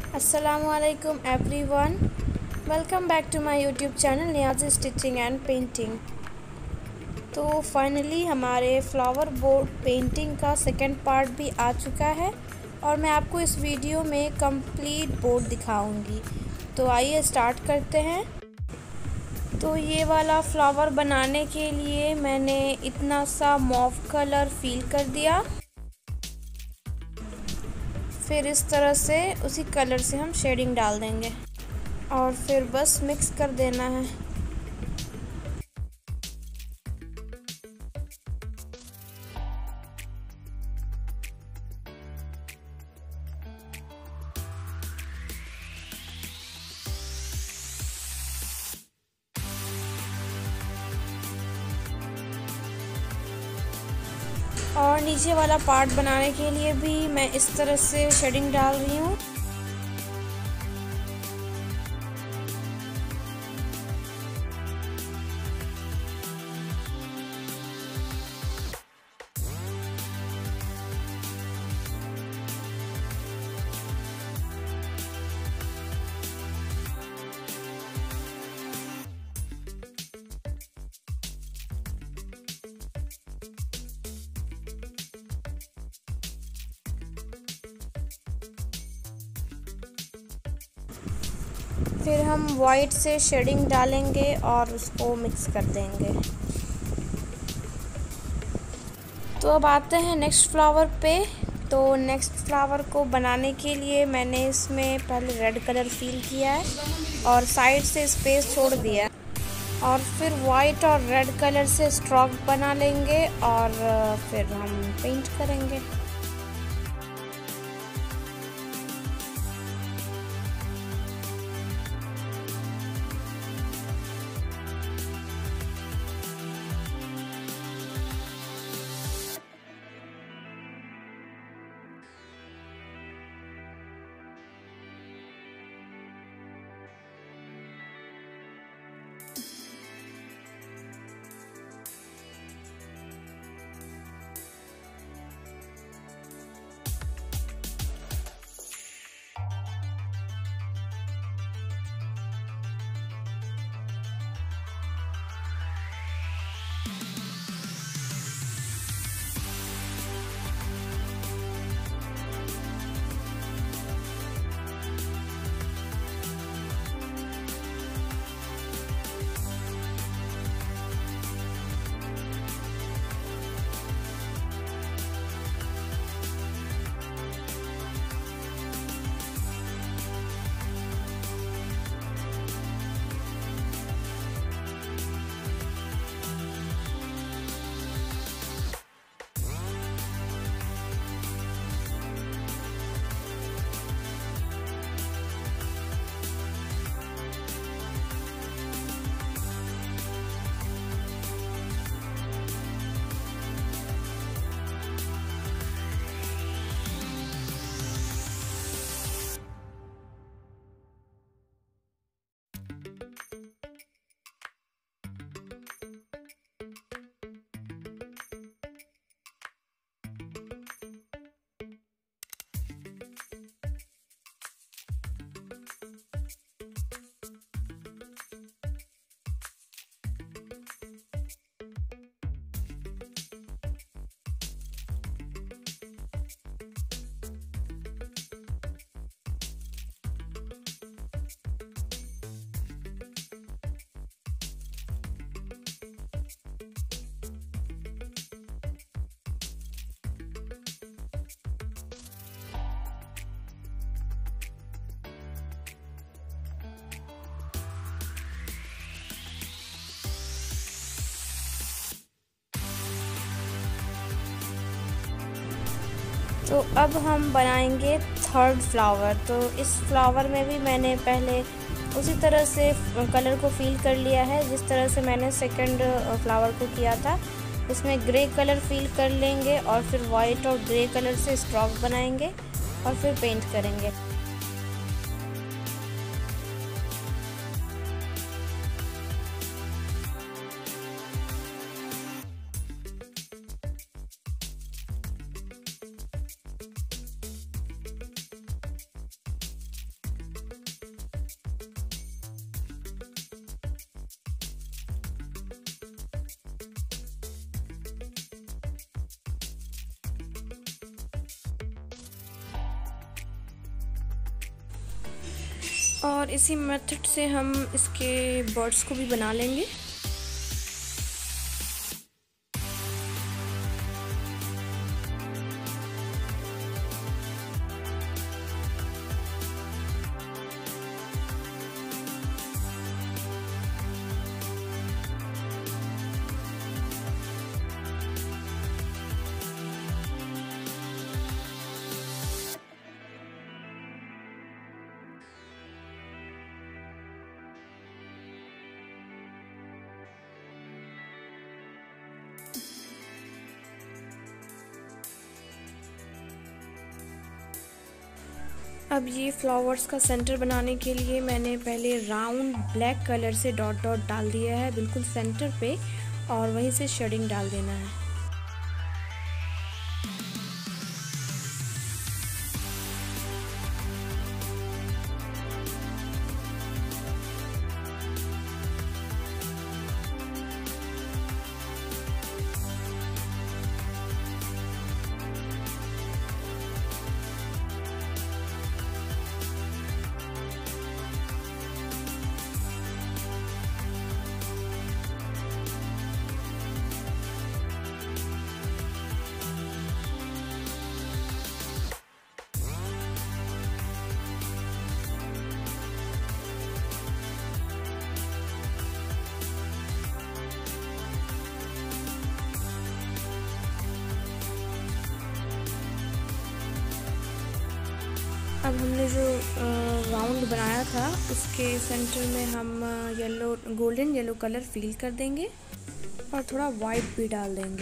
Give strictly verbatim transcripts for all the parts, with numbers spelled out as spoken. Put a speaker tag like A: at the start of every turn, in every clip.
A: Assalamualaikum everyone. Welcome back to my YouTube channel Niyaz stitching and painting. तो finally हमारे flower board painting का second part भी आ चुका है और मैं आपको इस वीडियो में कंप्लीट बोर्ड दिखाऊंगी। तो आइए स्टार्ट करते हैं। तो ये वाला फ्लावर बनाने के लिए मैंने इतना सा मॉव कलर फिल कर दिया। फिर इस तरह से उसी कलर से हम शेडिंग डाल देंगे और फिर बस मिक्स कर देना है। और नीचे वाला पार्ट बनाने के लिए भी मैं इस तरह से शेडिंग डाल रही हूँ। फिर हम वाइट से शेडिंग डालेंगे और उसको मिक्स कर देंगे। तो अब आते हैं नेक्स्ट फ्लावर पे। तो नेक्स्ट फ्लावर को बनाने के लिए मैंने इसमें पहले रेड कलर फिल किया है और साइड से स्पेस छोड़ दिया है और फिर वाइट और रेड कलर से स्ट्रोक बना लेंगे और फिर हम पेंट करेंगे। तो अब हम बनाएंगे थर्ड फ्लावर। तो इस फ्लावर में भी मैंने पहले उसी तरह से कलर को फिल कर लिया है जिस तरह से मैंने सेकंड फ्लावर को किया था। इसमें ग्रे कलर फिल कर लेंगे और फिर वाइट और ग्रे कलर से स्ट्रोक बनाएंगे और फिर पेंट करेंगे। और इसी मेथड से हम इसके बर्ड्स को भी बना लेंगे। अब ये फ्लावर्स का सेंटर बनाने के लिए मैंने पहले राउंड ब्लैक कलर से डॉट डॉट डाल दिया है बिल्कुल सेंटर पे, और वहीं से शेडिंग डाल देना है। अब हमने जो राउंड बनाया था उसके सेंटर में हम yellow golden yellow colour fill कर देंगे और थोड़ा वाइट भी डाल देंगे।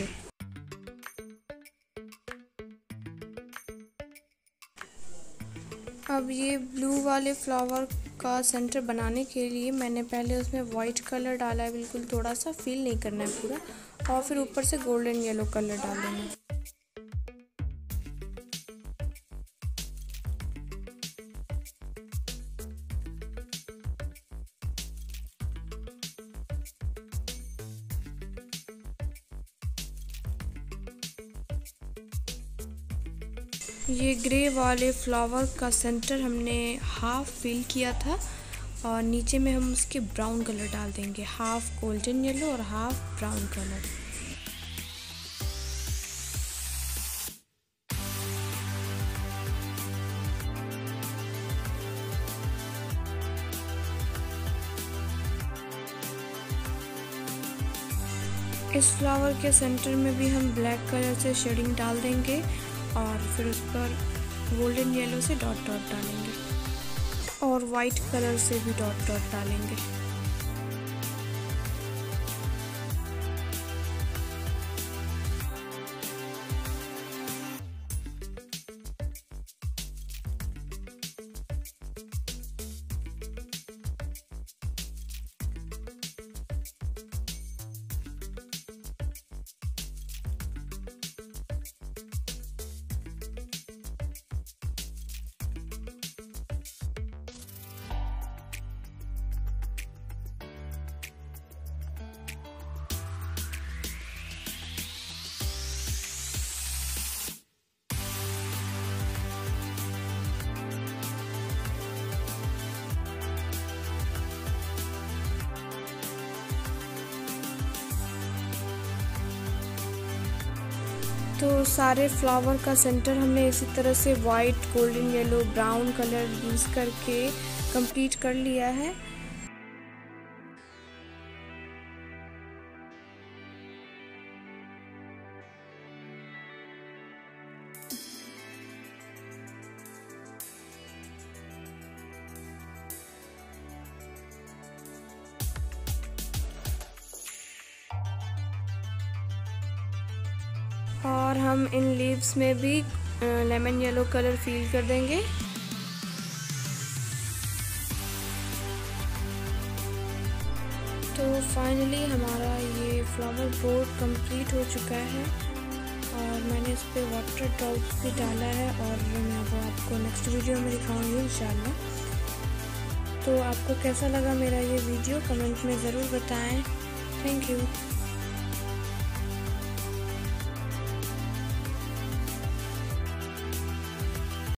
A: अब ये ब्लू वाले फ्लावर का सेंटर बनाने के लिए मैंने पहले उसमें वाइट कलर डाला है, बिल्कुल थोड़ा सा फिल नहीं करना है पूरा, और फिर ऊपर से गोल्डन येलो कलर डाल देना है। ये ग्रे वाले फ्लावर का सेंटर हमने हाफ फिल किया था और नीचे में हम उसके ब्राउन कलर डाल देंगे, हाफ गोल्डन येलो और हाफ ब्राउन कलर। इस फ्लावर के सेंटर में भी हम ब्लैक कलर से शेडिंग डाल देंगे और फिर उस पर गोल्डन येलो से डॉट डॉट डालेंगे और वाइट कलर से भी डॉट डॉट डालेंगे। तो सारे फ्लावर का सेंटर हमने इसी तरह से white, golden yellow, brown colour use करके कंप्लीट कर लिया है। और हम इन लीव्स में भी लेमन येलो कलर फिल कर देंगे। तो फाइनली हमारा ये फ्लावर बोर्ड कंप्लीट हो चुका है और मैंने इस पर वाटर ड्रॉप्स भी डाला है और मैं वो आपको नेक्स्ट वीडियो में दिखाऊंगी इंशाल्लाह। तो आपको कैसा लगा मेरा ये वीडियो कमेंट में ज़रूर बताएं। Thank you.